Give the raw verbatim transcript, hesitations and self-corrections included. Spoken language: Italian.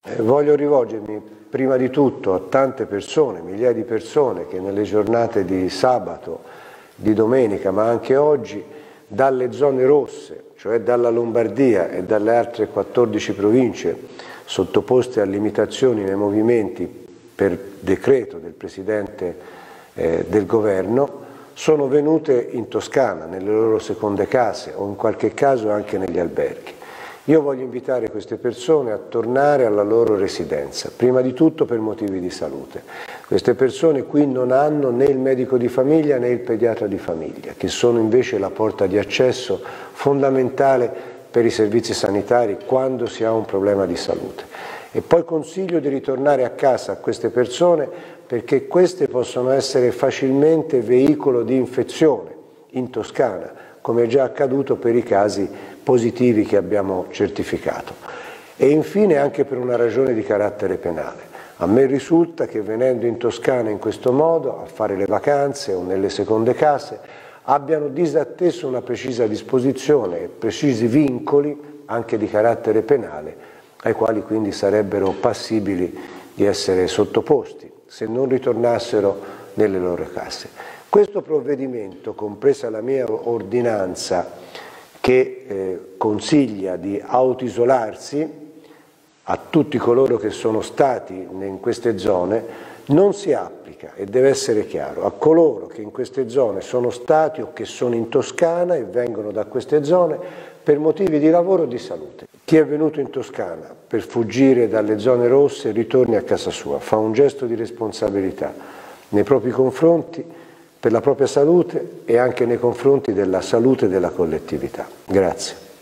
Eh, voglio rivolgermi prima di tutto a tante persone, migliaia di persone che nelle giornate di sabato, di domenica, ma anche oggi, dalle zone rosse, cioè dalla Lombardia e dalle altre quattordici province sottoposte a limitazioni nei movimenti per decreto del Presidente eh, del Governo, sono venute in Toscana, nelle loro seconde case o in qualche caso anche negli alberghi. Io voglio invitare queste persone a tornare alla loro residenza, prima di tutto per motivi di salute. Queste persone qui non hanno né il medico di famiglia né il pediatra di famiglia, che sono invece la porta di accesso fondamentale per i servizi sanitari quando si ha un problema di salute. E poi consiglio di ritornare a casa a queste persone perché queste possono essere facilmente veicolo di infezione in Toscana, come è già accaduto per i casi positivi che abbiamo certificato. E infine anche per una ragione di carattere penale. A me risulta che venendo in Toscana in questo modo, a fare le vacanze o nelle seconde case, abbiano disatteso una precisa disposizione e precisi vincoli, anche di carattere penale, ai quali quindi sarebbero passibili di essere sottoposti se non ritornassero nelle loro case. Questo provvedimento, compresa la mia ordinanza che eh, consiglia di autoisolarsi a tutti coloro che sono stati in queste zone, non si applica, e deve essere chiaro, a coloro che in queste zone sono stati o che sono in Toscana e vengono da queste zone per motivi di lavoro o di salute. Chi è venuto in Toscana per fuggire dalle zone rosse ritorni a casa sua, fa un gesto di responsabilità nei propri confronti, per la propria salute e anche nei confronti della salute della collettività. Grazie.